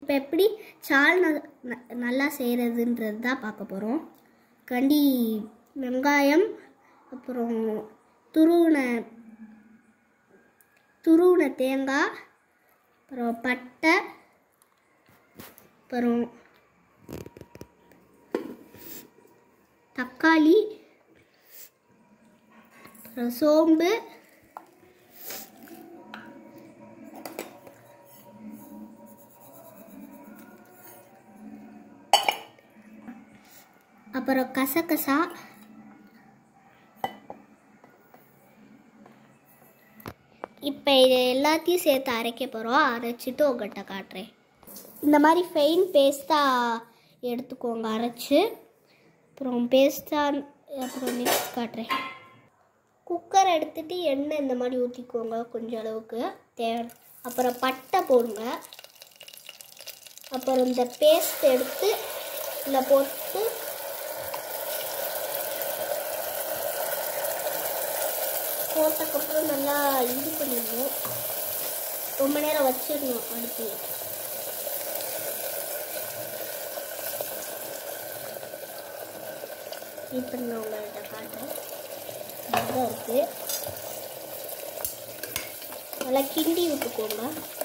இப்போ எப்படி சால்னா நல்லா செய்கிறதுன்றது தான் பார்க்க போகிறோம். கண்டி வெங்காயம், அப்புறம் துருவின தேங்காய், அப்புறம் பட்டை, அப்புறம் தக்காளி, அப்புறம் சோம்பு, அப்புறம் கசகசா, இப்போ இது எல்லாத்தையும் சேர்த்து அரைக்க போகிறோம். அரைச்சிட்டு உங்கள்கிட்ட காட்டுறேன். இந்த மாதிரி ஃபைன் பேஸ்ட்டாக எடுத்துக்கோங்க அரைச்சி. அப்புறம் பேஸ்ட்டாக அப்புறம் நெக்ஸ்ட் காட்டுறேன். குக்கர் எடுத்துகிட்டு எண்ணெய் இந்த மாதிரி ஊற்றிக்கோங்க கொஞ்சம் அளவுக்கு தேவை. அப்புறம் பட்டை போடுங்க. அப்புறம் இந்த பேஸ்ட் எடுத்து இதில் போட்டு போட்டதுக்கப்புறம் நல்லா இது பண்ணிடணும். ரொம்ப நேரம் வச்சிடணும் அடுத்து. இப்போ நான் உங்கள்கிட்ட காட்டுறேன். நல்லா இருக்குது. நல்லா கிண்டி விட்டுக்கோங்க.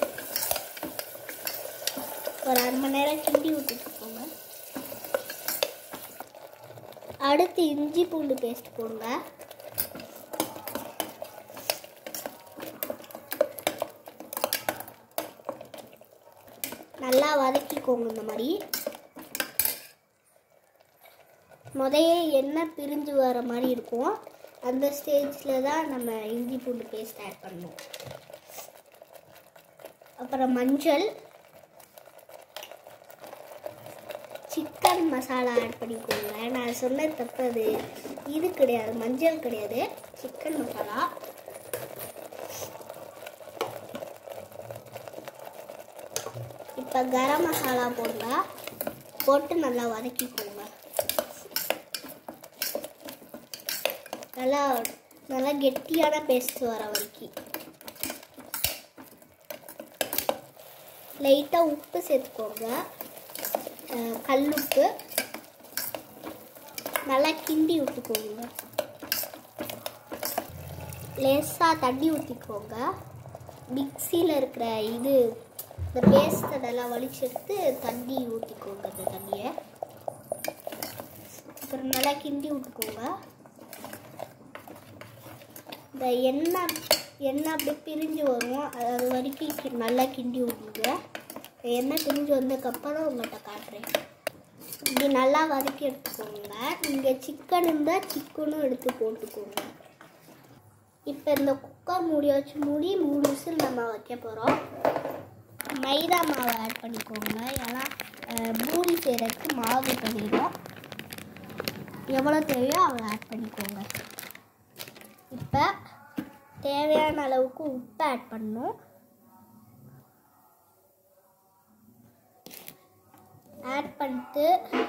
ஒரு 1/2 மணி நேரம் கிண்டி விட்டுக்கோங்க. அடுத்து இஞ்சி பூண்டு பேஸ்ட் போடுங்க. நல்லா வதக்கிக்கோங்க. இந்த மாதிரி முதல்ல எண்ணெய் பிரிஞ்சு வர மாதிரி இருக்கும். அந்த ஸ்டேஜில் தான் நம்ம இஞ்சி பூண்டு பேஸ்ட் ஆட் பண்ணணும். அப்புறம் மஞ்சள், சிக்கன் மசாலா ஆட் பண்ணிக்கோங்க. நான் சொன்னது தப்பு, அது இது கிடையாது, மஞ்சள் கிடையாது, சிக்கன் மசாலா. இப்போ கரம் மசாலா போடுங்க. போட்டு நல்லா வதக்கிக்கோங்க. நல்லா கெட்டியான பேஸ்ட் வர வரைக்கும். லைட்டாக உப்பு சேர்த்துக்கோங்க, கல்லுப்பு. நல்லா கிண்டி விட்டுக்கோங்க. லேசாக தண்ணி ஊற்றிக்கோங்க. மிக்சியில் இருக்கிற இந்த பேஸ்ட்டை நல்லா வலிச்செடுத்து தண்ணி ஊற்றிக்கோங்க. இந்த தண்ணியை அப்புறம் நல்லா கிண்டி விட்டுக்கோங்க. இந்த எண்ணெய் அப்படியே பிரிஞ்சு வரும், அது வரைக்கும் நல்லா கிண்டி விட்டுங்க. எண்ணெய் பிரிஞ்சு வந்ததுக்கப்புறம் உங்கள்கிட்ட காட்டுறேன். இப்படி நல்லா வதக்கி எடுத்துக்கோங்க. நீங்கள் சிக்கன் இருந்தால் சிக்கனும் எடுத்து போட்டுக்கோங்க. இப்போ இந்த குக்கர் மூடி வச்சு 3 விசில் நம்ம வைக்க போகிறோம். மைதா மாவு ஆட் பண்ணிக்கோங்க. ஏன்னா பூரி செய்கிறதுக்கு மாவு பண்ணிடும். எவ்வளோ தேவையோ அவ்வளோ ஆட் பண்ணிக்கோங்க. இப்போ தேவையான அளவுக்கு உப்பு ஆட் பண்ணணும். ஆட் பண்ணிட்டு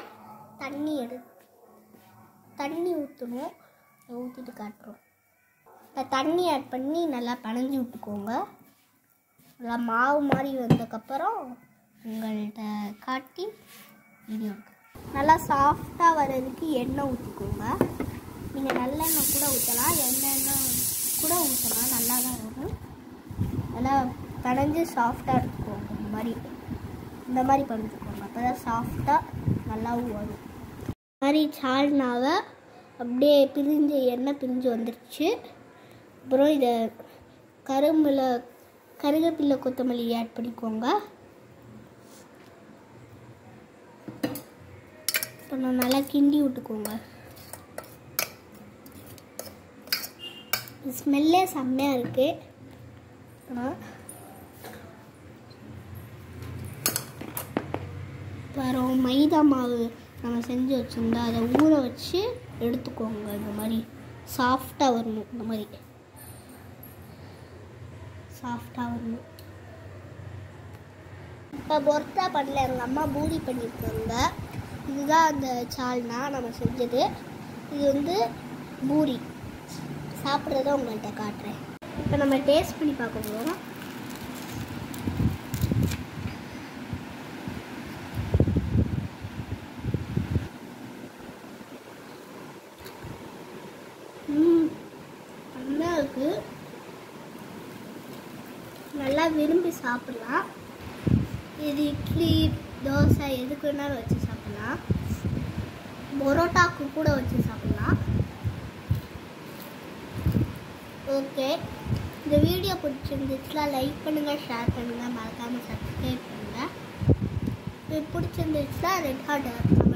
தண்ணி ஊற்றணும். ஊற்றிட்டு காட்டுறோம். இப்போ தண்ணி ஆட் பண்ணி நல்லா பனஞ்சு விட்டுக்கோங்க. நல்லா மாவு மாதிரி வந்ததுக்கப்புறம் உங்கள்கிட்ட காட்டி வீடியோ நல்லா சாஃப்டாக வர்றதுக்கு எண்ணெய் ஊற்றிக்கோங்க. நீங்கள் நல்லெண்ணெய் கூட ஊற்றலாம், எண்ணெய் கூட ஊற்றலாம், நல்லா தான் வரும். நல்லா பனஞ்சு சாஃப்டாக எடுத்துக்கோங்க. இந்த மாதிரி பண்ணிக்கோங்க. அப்போ தான் சாஃப்டாக நல்லாவும் வரும். இந்த மாதிரி சால்னாவை அப்படியே எண்ணெய் பிரிஞ்சு வந்துடுச்சு. அப்புறம் இதை கருவேப்பிலை கொத்தமல்லி ஆட் பண்ணிக்கோங்க. அப்புறம் நல்லா கிண்டி விட்டுக்கோங்க. ஸ்மெல்லே செம்மையாக இருக்குது. அப்புறம் மைதா மாவு நம்ம செஞ்சு வச்சுருந்தா அதை ஊற வச்சு எடுத்துக்கோங்க. இந்த மாதிரி சாஃப்டாக வரணும். இந்த மாதிரி சாஃப்டாக வரணும். இப்போ பொர்த்தா பண்ணல, எங்கள் அம்மா பூரி பண்ணியிருக்காங்க. இதுதான் அந்த சால்னா நம்ம செஞ்சது. இது பூரி சாப்பிட்றத உங்கள்கிட்ட காட்டுறேன். இப்போ நம்ம டேஸ்ட் பண்ணி பார்க்க போகிறோம். இருக்குது. நல்லா விரும்பி சாப்பிடலாம். இது இட்லி தோசை எதுக்கு வேணாலும் வச்சு சாப்பிடலாம். பரோட்டாக்கு கூட வச்சு சாப்பிடலாம். ஓகே, இந்த வீடியோ பிடிச்சிருந்துச்சுன்னா லைக் பண்ணுங்கள், ஷேர் பண்ணுங்கள், மறக்காமல் சப்ஸ்கிரைப் பண்ணுங்கள். இது பிடிச்சிருந்துச்சுன்னா ரெட் ஹார்ட்